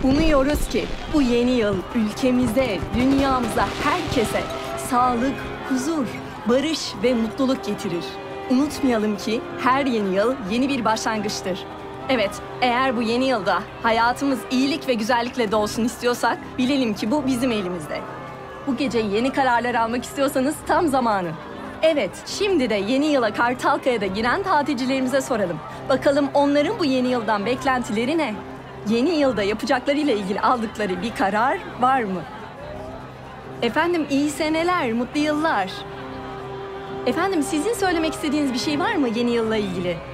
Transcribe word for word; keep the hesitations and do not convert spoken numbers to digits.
Umuyoruz ki bu yeni yıl ülkemize, dünyamıza, herkese sağlık, huzur, barış ve mutluluk getirir. Unutmayalım ki her yeni yıl yeni bir başlangıçtır. Evet, eğer bu yeni yılda hayatımız iyilik ve güzellikle dolsun istiyorsak bilelim ki bu bizim elimizde. Bu gece yeni kararlar almak istiyorsanız tam zamanı. Evet, şimdi de yeni yıla Kartalkaya'da giren tatilcilerimize soralım. Bakalım onların bu yeni yıldan beklentileri ne? Yeni yılda yapacaklarıyla ilgili aldıkları bir karar var mı? Efendim iyi seneler, mutlu yıllar. Efendim sizin söylemek istediğiniz bir şey var mı yeni yılla ilgili?